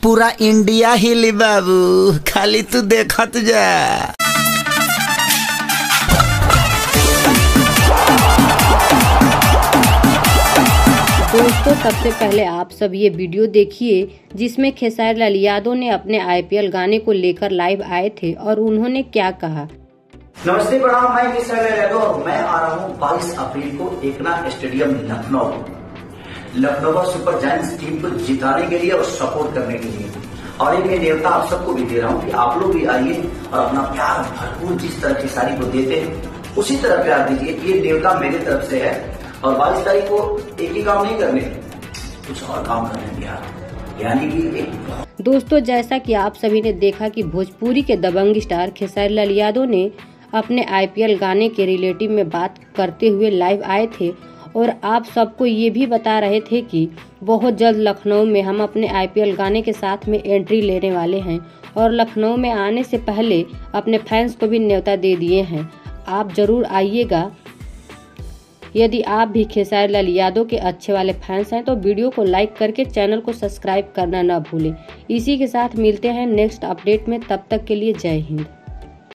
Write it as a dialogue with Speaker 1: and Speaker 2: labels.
Speaker 1: पूरा इंडिया हिली बाबू, खाली तू देखत जा।
Speaker 2: दोस्तों सबसे पहले आप सब ये वीडियो देखिए जिसमें खेसारी लाल यादव ने अपने आईपीएल गाने को लेकर लाइव आए थे और उन्होंने क्या कहा।
Speaker 3: नमस्ते प्रणाम, मैं खेसारी लाल यादव और मैं आ रहा हूँ 22 अप्रैल को Eknath stadium Lucknow super giants team को जिताने के लिए और सपोर्ट करने के लिए। और ये न्योता आप सबको भी दे रहा हूँ कि आप लोग भी आइए और अपना प्यार भरपूर जिस तरह खेसारी को देते हैं उसी तरह प्यार दीजिए। ये न्योता मेरे तरफ से है। और 22 तारीख को एक ही काम नहीं करने, कुछ और काम करने यार, यानी कि एक।
Speaker 2: दोस्तों जैसा कि आप सभी ने देखा कि भोजपुरी के दबंग स्टार खेसारी लाल यादव ने अपने आईपीएल गाने के रिलेटिव में बात करते हुए लाइव आए थे और आप सबको ये भी बता रहे थे कि बहुत जल्द लखनऊ में हम अपने आईपीएल गाने के साथ में एंट्री लेने वाले हैं और लखनऊ में आने से पहले अपने फैंस को भी न्योता दे दिए हैं। आप जरूर आइएगा। यदि आप भी खेसारी लाल यादव के अच्छे वाले फैंस हैं तो वीडियो को लाइक करके चैनल को सब्सक्राइब करना ना भूलें। इसी के साथ मिलते हैं नेक्स्ट अपडेट में, तब तक के लिए जय हिंद।